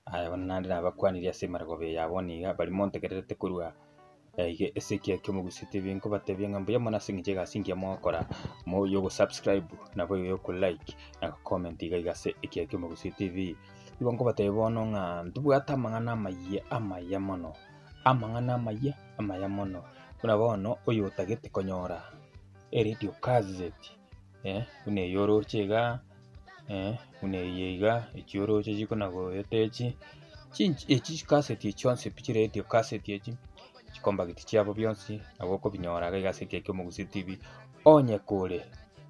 aya bana nabakwaniria ase Margobe yabo niga bari montegererete korwa ase ekiagera Omogusi TV nkobatebia ng'a mbuya mono ase eng'encho egasi engiya mogokora moyo gosubscribe nabo oyo okolike na comment iga ase ekiagera Omogusi TV. Igo nkobatebia bono ng'a ntobwate amang'ana amaya mono, amang'ana amaya mono. Buna bono oyo otagete konyora eredio cassette buna eyo oroche iga buna eye iga echi oroche chikona goeta echi cassette chionsi pi chiredio cassette echi chikombageti chiabo bionsi nabo okobinyora iga ase ekiagera Omogusi TV onye kore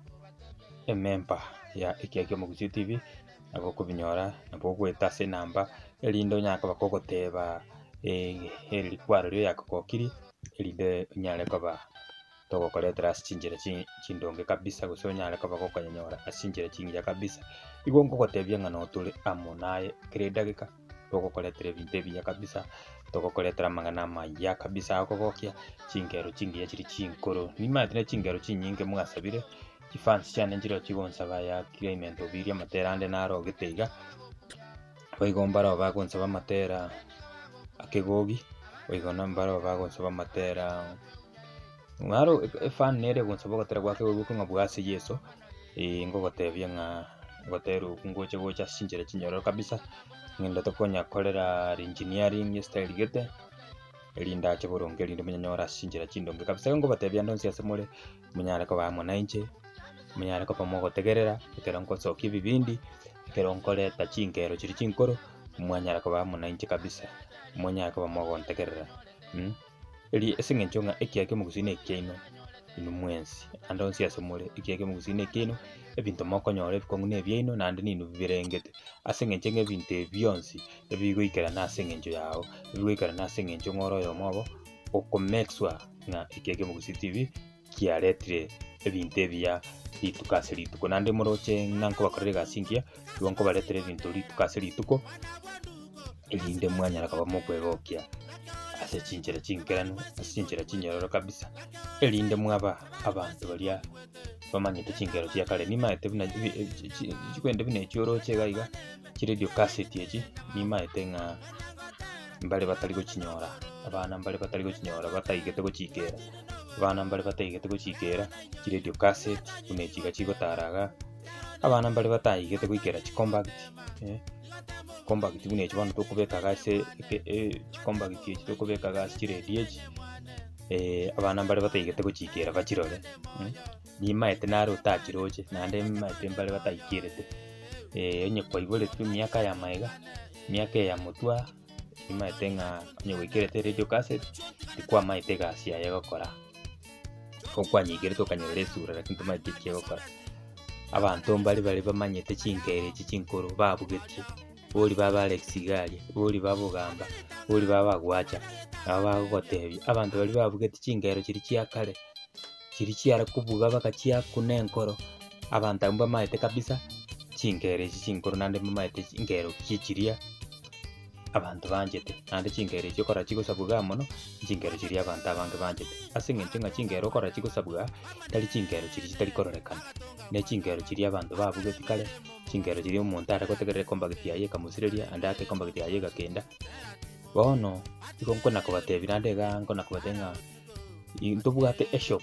emember ya ekiagera Omogusi TV nabo okobinyora nabo ogoeta ase enamba erinde onyaka bakogoteba erikwaro rio yakogokiri erinde onyare koba togokoretera ase chinchera chindonge kabisa gose onyare koba gokonyora ase chinchera chingiya kabisa. Igo nkogotebia ng'a notore amo naye kera edageka togokoretera ebinto ebiya kabisa, togokoretera amang'ana amaya kabisa akogokia chingero chingiya chiri chinkoro. Nimaete na chingero chinyinge mwagasabire chifans chiane nchireo chigonsaba ya Clement Obiria amatera ande narogete iga boigo mbarao bagonsaba amatera akegogi boigo nambaro bagonsaba amatera ngaro fan nere gonsaba gotera gwake goguko ng'a bwase Yeso ngogotebia ng'a gotero ngoche gocha chinchera chinyoro kabisa ng'enda tokonya korera engineering style gete erinda ache boronge erinde munyanyora chinchera chindonge kabisa. Ngobatebia ndonsi ase more munyare koba amo nainche munyare koba mogotegerera ekero nkosokia ebibindi ekero nkoreta chingero chiri chinkoro mwanyara koba amo nainche kabisa mwanyara koba mogontegerera eri ase eng'encho ng'a ekiagera Omogusi na ekiaino inwe mwensi ande onsi ase more ekiagera Omogusi na ekiaino ebinto mokonyora ebikong'u na ebiaino naende ninwe birengete ase eng'encho ng'a ebinto ebionsi ebigoikerana ase eng'encho yago ebigoikerana ase eng'encho ng'ora oyomo obo okomake sure ng'a ekiagera Omogusi TV kiaretire ebinto ebiya rituko ase rituko naende moroche ng'a nkobakorera egasi engiya igo nkobaretera ebinto rituko ase rituko erinde mwanyara koba mokwegokia ase chinchera chinkeranu ase chinchera chinyororo kabisa erinde mwaba abanto baria bamanyete chingero chia kare. Nimaete buna chikwende buna echioroche iga chiredio cassette echi nimaete ng'a mbare batari gochinyora abana mbare batari gochinyora bataigete gochikera abana mbare bataigete gochikera chiredio cassette buna echiga chigotaraga abana mbare bataigete goikera chikombageti kombageti buna echi bono tokobekaga ase chikombageti echi tokobekaga ase chiredio echi abana mbare bataigete gochikera bachirore nimaete nare otachiroche naende nimaete mbare bataikirete onye kwaiborete emiaka ya maega emiaka ya motwa nimaete ng'a onye goikerete radio cassette tikwamaete egasi yaye gokora kokwanyigerete okanyorera esura lakini tomaete eki egokora. Abanto mbare bamanyete chingero echi chinkoro babugetie bori baba Alex Igaria bori babogamba bori babagwacha nabo bagogotebia abanto bari babugetie chingero chiri chia kare chiri chiara kobuga bakachiakuna enkoro abanto abwo bamaete kabisa chingero echi chinkoro naende bamaete chingero chichiria abanto banchete naende chingero echi okora chigosabuga mono chingero chiria abanto abange banchete ase eng'encho ng'a chingero okora chigosabuga tari chingero chiri chitari kororekana ne chingero chiria abanto babugetie kare chingero chiria omonto are gotegerera ekombageti yaye ekamosireria ande ake ekombageti yaye egakenda. Bono igo nkona kobatebia naende iga nkona kobatebia ng'a ntobwate eshop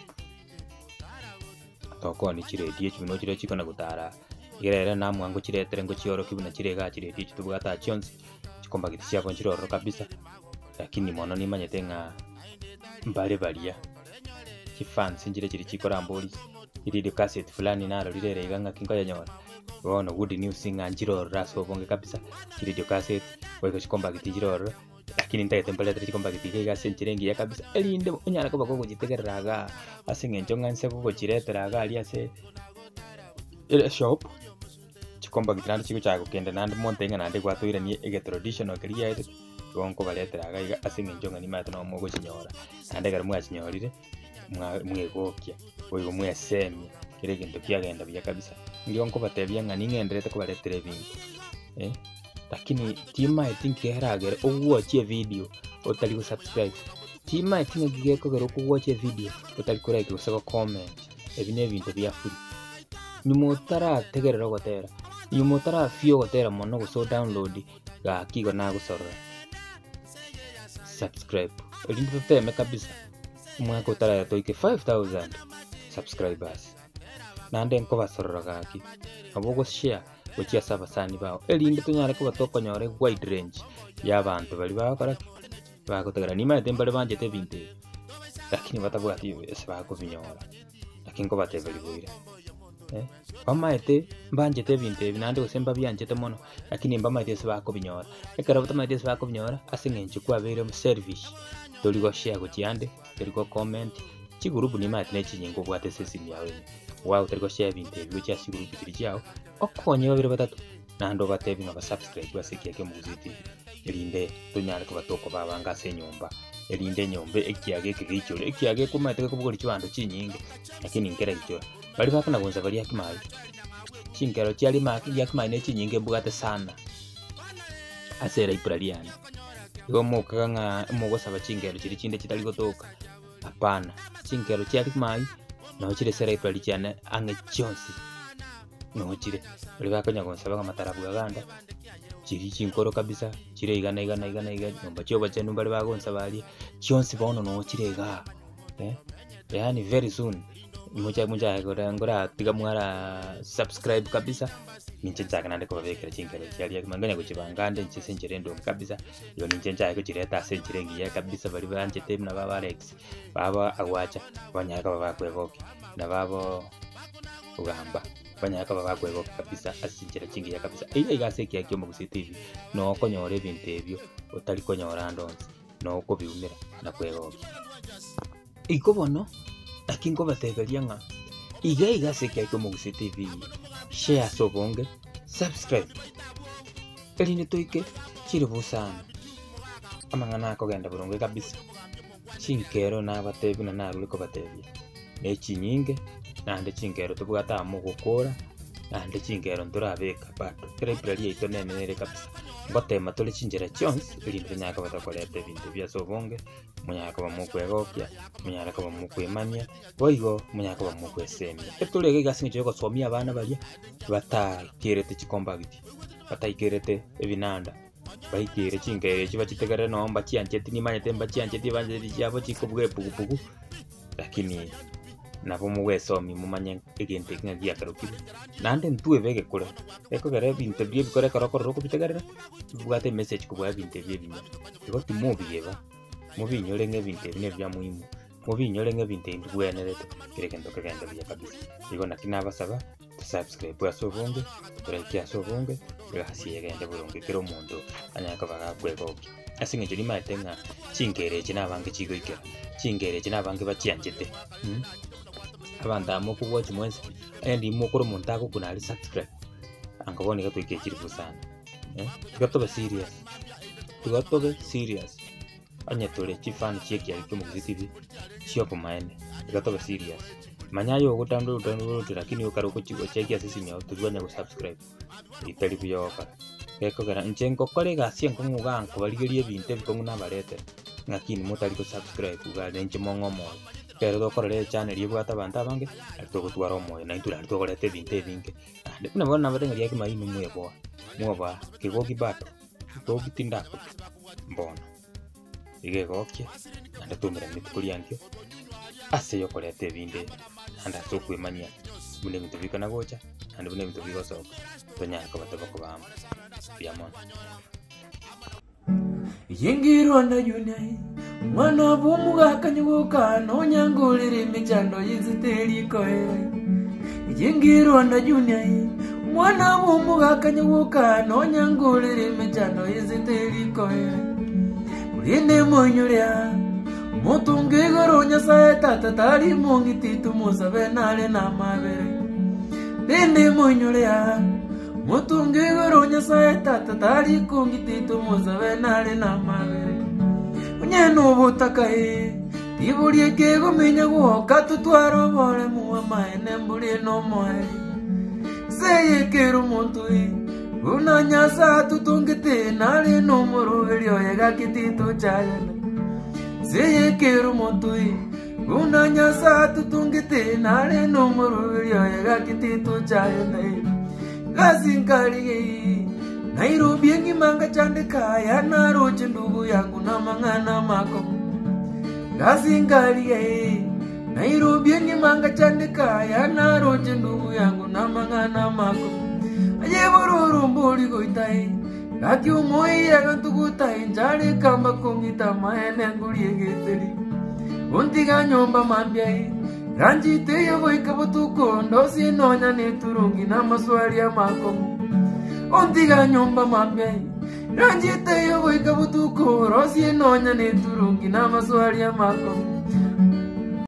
tokoni chiredio echi buna chiria chikona gotara igerere namwa ngochiretere ngochiorokia buna chire iga chiredio echi tobwate chionsi chikombageti chiabo nchirororo kabisa lakini mono nimanyete ng'a mbare baria chifans nchire chiri chikorambori iridio cassette fulani narorire ere iga ng'aki nkoyenyora bono good news ng'a nchirorora ase obonge kabisa chiredio cassette boigo chikombageti chirororo lakini ntaete mbaretera chikombageti iga ase enchera engiya kabisa erinde onyara koba gogochitegerera iga ase eng'encho ng'a nse gogochiretera iga aria ase shop chikombageti naende chigochaka gokenda naende monte ng'a naende gwatoiranie traditional keria yaete igo nkobaretera iga ase eng'encho ng'a nimaete nabo mogochinyora naende ekero mwachinyorire mwegokia boigo mwesemia kera egento kiagenda buya kabisa. Ndio nkobatebia ng'a ning'enderete kobaretera ebinto lakini timaete nkigeragere ogwochie video otari gosubscribe timaete ng'a gigekogera okogwochia video otari koreka gose gocomment ebi na ebinto bia free nyuma otarategerera ogotera nyuma otarafia ogotera mono gose download gaki kona gusora subscribe elinde tuteme kabisa mwaka utara toike 5000 subscribers nande nko basorora gaki abo go share gochia sabasani bao elinde tunyare ko batokonyore wide range y'abantu bali bakora bagotegera nima tembale banjete binte lakini batabwati ese bakobinyora lakini ko batebeli boire bamaete banjete binte binande usemba byanjete mono lakini mbamaete ese bakobinyora ekara batamaete ese bakobinyora asingenje kwa bere mu service toli go share gochiande toli go comment chigurubu ni mate nechinyingo bwate sesimi yawe wow toli go share binte bicha sigurubu kirichao okonye babiri batatu nando batebi nga subscribe basiki yake muziti elinde tunyale ko batoko babanga se nyumba elinde nyombe ekiage kigichore ekiage kumateka kubugori chwando chinyinge lakini ngera icho bali bakana gonza bali yakimali chingero cyali maki yakimali ne chinyinge bugate sana asera ipraliani yo moka nga mogo saba chingero chiri chinde chitali gotoka hapana chingero cyali mai no chire sera iprali cyane ange chonsi no chire bali bakanya gonza banga matarabu ganda chiri chinkoro kabisa chire igana nyumba cyo bache numbali bagonza bali chonsi bono no chirega yani very soon mucha ngora tiga mwara subscribe kabisa ninche nande ko babekera chinkero cyali yakimanganya kuchibangande nche senjerendo kabisa yo ninche ko chireta senjirengiye kabisa bali banje temna baba Alex baba awacha banyaka baba kwegoki na babo ugamba banyaka baba kwegoki kabisa asinjira chingiya kabisa iya igaseki yakyo mu TV no konyore binte ebyo otali konyora ndonze no ko biumira na kwegoki iko bono akingo bategeria nga igaseki yakyo mu TV share sobonge subscribe elinde toike chiribu sana amangana ko genda burungu kabisa chinkero na batebi na narule ko batebi nechi nyinge nande chinkero tubugata mu gukora nande chinkero ndurabeka bato krebrali ito nene kabisa ngotema tole chinjera chons elinde nyaka batakolete bintu bya sobonge munyaka bamukwegokya munyaka bamukwemanya boigo munyaka bamukwesemi etulege gasinje ko somia abana bali batakirete chikomba biti bataikirete ebinanda baikire chinkere chiba chitegere no mba chiancheti ni manyete mba chiancheti banje yabo chikobwe pugupugu lakini nabo muwesomi mumanye egente ngia karoki nande ntue bege kure eko gare binte bie bikore karoko bitegere bugate message kubwa binte bie binya iko timubiyeba mubinyore nge binte bine bya muhimu mubinyore nge binte ndugwenerete kirekendo kagenda bya kabisa iko nakina basaba subscribe ya sobonge like ya sobonge gasi yegende burungu kiro mundo anyaka baga kwegoki asinge joni matenga chingere chinabange chigoikera chingere chinabange bachianjete abanda mo kuwatch mwenzi endi mukuru muntako kuna ali subscribe angabone gato ikechirifu sana tugatove serious anya tole chifani cheki ya kimo TV sio maene tugatove serious manyayo gutando lakini ukaroko chigo cheki asisi ni tuzwanya ku subscribe itali byoka eko gara nchenko kole gasien ko muganko baligerie binte bikonguna barete ngakini mutali ku subscribe ugade nchimongomo pero dokorere channel yebwata banta bange atogotwara omoyo na itula tokorete binte binge ndipuna bona batenga yake maini muwa kigoki bato togitinda mbona igegokye ndatumira mitukuri yankyo ase yokorete binde anda tokwemanya bune bintu bikana gocha andi bune bintu bigosoka tonyaka batako bamba byamona yingiro na yunai mwana bumuga kanyuka no nyangulire michando yiziteri koe yingiro na yunai mwana bumuga kanyuka no nyangulire michando yiziteri koe urine monyuria mutunge goronya saeta tari mongiti tumusabe nale na mabere rine monyuria mutunge goronya saeta tari kongiti tumusabe nale na mabere unyeno butakae iburie kego menya guoka tutwaro bore muwa maene mburi no moe seye kero montui unanyasa tutungite nale no moroverio yega kitito chayana seye kero montui unanyasa tutungite nale no moroverio yega kitito chayana gazinkari Nairobi ngimanga chandika ya naroche ndugu yangu na mangana mako gazingali Nairobi ngimanga chandika ya naroche ndugu yangu na mangana mako ayebororo mboli goitai gaki umoira gantugutai njale kamba kongita maene ngulie geteri untiga nyomba mambia ranjite yogo ikabutuko ndosi nonya neturungi na maswali ya mako untiga nyomba mambia ranjite yogo ikabutuko rosi nonya neturungi na maswali ya mako